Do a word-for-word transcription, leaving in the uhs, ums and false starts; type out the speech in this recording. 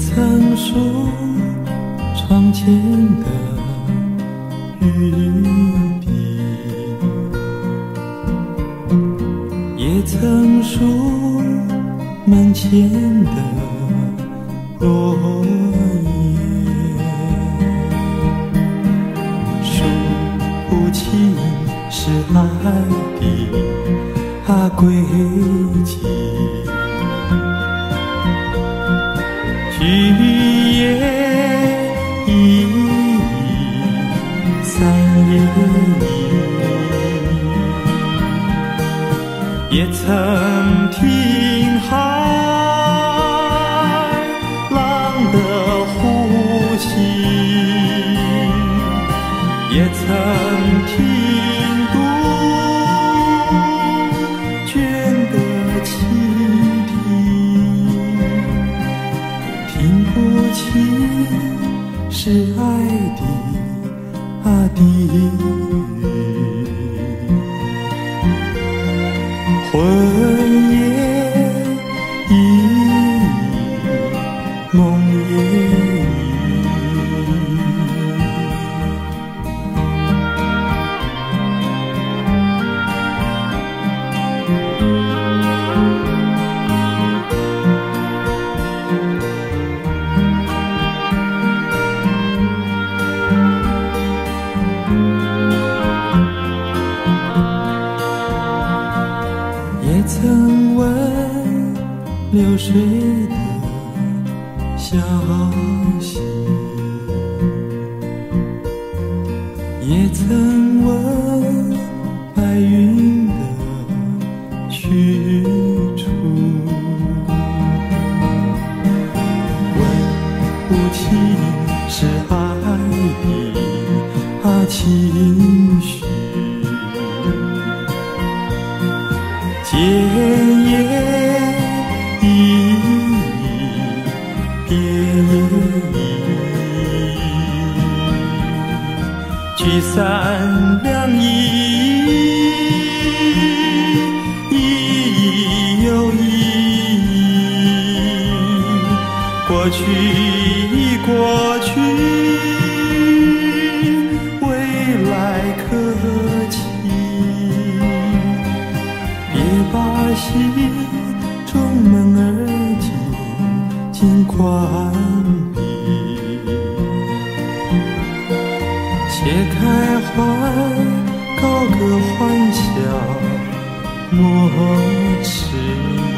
曾数窗前的雨滴，也曾数门前的落叶，数不清是爱的啊轨迹。聚也一，散也一，也曾听海浪的呼吸，也曾听杜鹃的倾听，听不清是爱的啊地狱，魂也一，梦也也曾问流水的消息，也曾问白云的去处，问不清是爱的啊情绪，见也一，别也一，聚散两意，一又一，过去已过去，未来可期，别把心中门而进，尽关闭，且开怀，高歌欢笑，莫迟疑。